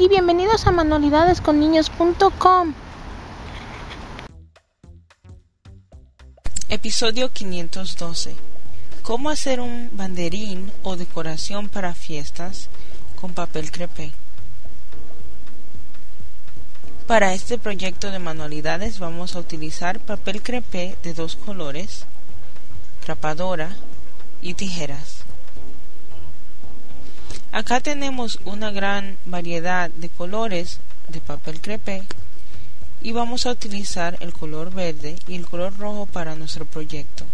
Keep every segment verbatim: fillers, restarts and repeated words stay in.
y bienvenidos a manualidades con niños punto com. Episodio quinientos doce. ¿Cómo hacer un banderín o decoración para fiestas con papel crepé? Para este proyecto de manualidades vamos a utilizar papel crepé de dos colores, grapadora y tijeras. Acá tenemos una gran variedad de colores de papel crepé y vamos a utilizar el color verde y el color rojo para nuestro proyecto.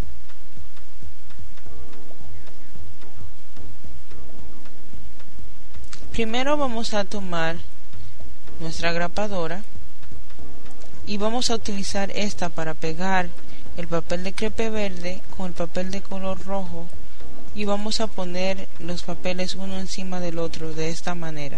Primero vamos a tomar nuestra grapadora y vamos a utilizar esta para pegar el papel de crepé verde con el papel de color rojo y vamos a poner los papeles uno encima del otro de esta manera.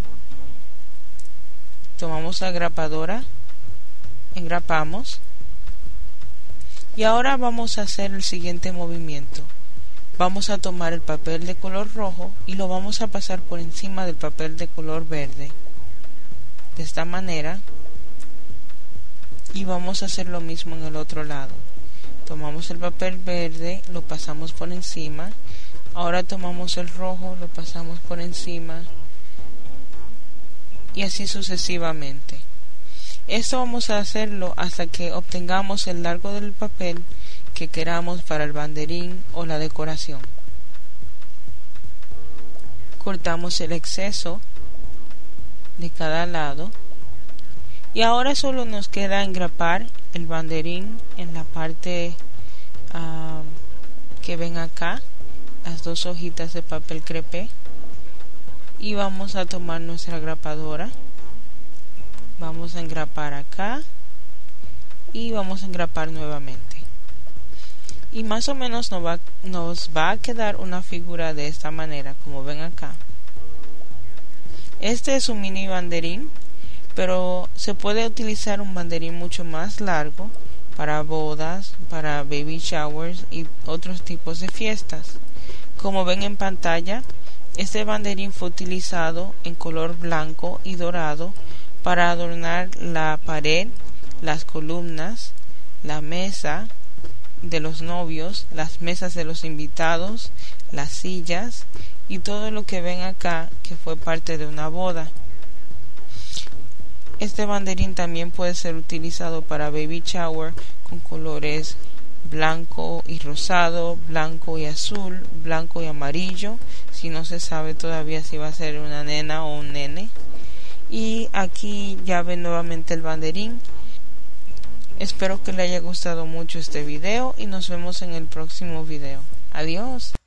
Tomamos la grapadora, engrapamos y ahora vamos a hacer el siguiente movimiento. Vamos a tomar el papel de color rojo y lo vamos a pasar por encima del papel de color verde de esta manera y vamos a hacer lo mismo en el otro lado. Tomamos el papel verde, lo pasamos por encima, ahora tomamos el rojo, lo pasamos por encima y así sucesivamente. Esto vamos a hacerlo hasta que obtengamos el largo del papel que queramos para el banderín o la decoración. Cortamos el exceso de cada lado y ahora solo nos queda engrapar el banderín en la parte uh, que ven acá, las dos hojitas de papel crepé, y vamos a tomar nuestra grapadora, vamos a engrapar acá y vamos a engrapar nuevamente. Y más o menos nos va, nos va a quedar una figura de esta manera, como ven acá. Este es un mini banderín, pero se puede utilizar un banderín mucho más largo para bodas, para baby showers y otros tipos de fiestas. Como ven en pantalla, este banderín fue utilizado en color blanco y dorado para adornar la pared, las columnas, la mesa de los novios, las mesas de los invitados, las sillas y todo lo que ven acá que fue parte de una boda. Este banderín también puede ser utilizado para baby shower con colores blanco y rosado, blanco y azul, blanco y amarillo, si no se sabe todavía si va a ser una nena o un nene. Y aquí ya ven nuevamente el banderín. Espero que le haya gustado mucho este video y nos vemos en el próximo video. Adiós.